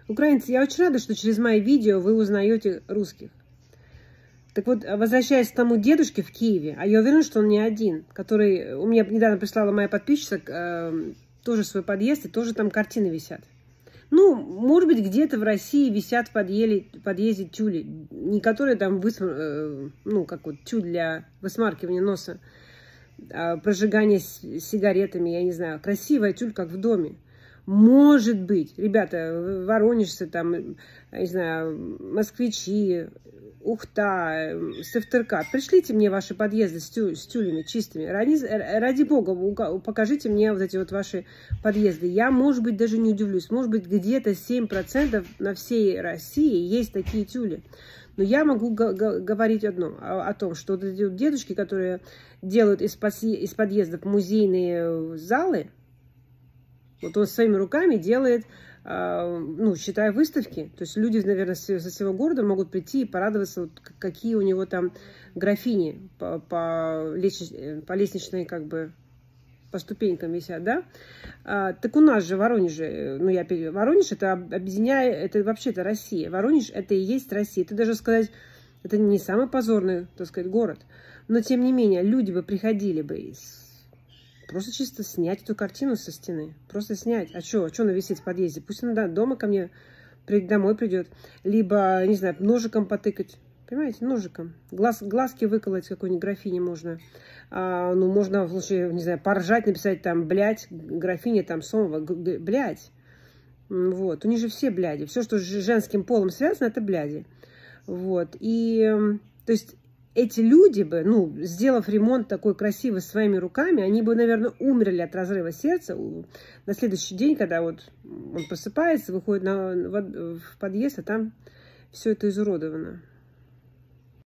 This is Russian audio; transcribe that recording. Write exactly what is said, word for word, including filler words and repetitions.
Украинцы, я очень рада, что через мои видео вы узнаете русских. Так вот, возвращаясь к тому дедушке в Киеве, а я уверена, что он не один, который... У меня недавно прислала моя подписчица э, тоже свой подъезд, и тоже там картины висят. Ну, может быть, где-то в России висят в подъезде, подъезде тюли, не которые там, высмар, э, ну, как вот тюль для высмаркивания носа, а прожигания с сигаретами, я не знаю, красивая тюль, как в доме. Может быть, ребята, воронежцы, там, я не знаю, москвичи, Ухта, Сыктывкар, пришлите мне ваши подъезды с, тю, с тюлями чистыми. Ради, ради бога, покажите мне вот эти вот ваши подъезды. Я, может быть, даже не удивлюсь. Может быть, где-то семь процентов на всей России есть такие тюли. Но я могу говорить одно, о, о том, что вот эти вот дедушки, которые делают из, из подъездов музейные залы, вот он своими руками делает, ну, считая выставки. То есть люди, наверное, со всего города могут прийти и порадоваться, вот, какие у него там графини по, по, лестничной, по лестничной, как бы, по ступенькам висят, да? А, так у нас же в Воронеже, ну, я Воронеж, это объединяет, это вообще-то Россия. Воронеж, это и есть Россия. Это даже сказать, это не самый позорный, так сказать, город. Но, тем не менее, люди бы приходили бы из... Просто чисто снять эту картину со стены. Просто снять. А что? А что она висит в подъезде? Пусть она дома ко мне домой придет. Либо, не знаю, ножиком потыкать. Понимаете? Ножиком. Глаз, глазки выколоть какой-нибудь графине можно. А, ну, можно, в случае, не знаю, поржать, написать там, блядь, графиня там Сомова. Блядь. Вот. У них же все бляди. Все, что с женским полом связано, это бляди. Вот. И, то есть... Эти люди бы, ну, сделав ремонт такой красивый своими руками, они бы, наверное, умерли от разрыва сердца на следующий день, когда вот он просыпается, выходит на, в подъезд, а там все это изуродовано.